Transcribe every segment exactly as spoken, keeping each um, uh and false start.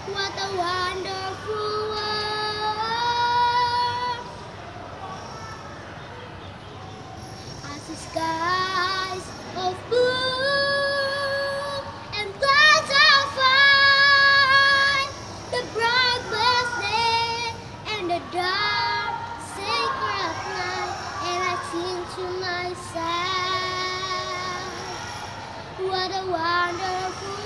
What a wonderful world. As the skies of blue and clouds are fine, the bright blessed day and the dark sacred night, and I sing to myself, what a wonderful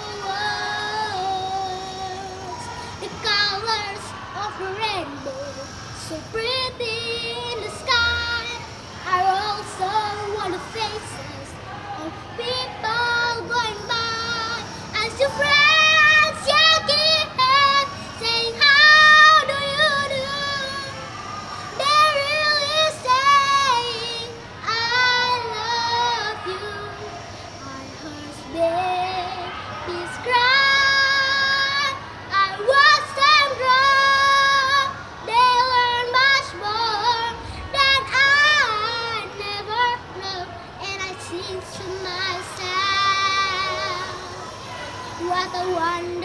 world. The colors of the rainbow, so pretty in the sky, are also on the faces of people going by. As your friends shaking hands, saying, how do you do? They're really saying, I love you. I heard babies cry, I watched them grow. They learn much more than I never knew, and I sing to myself, what a wonderful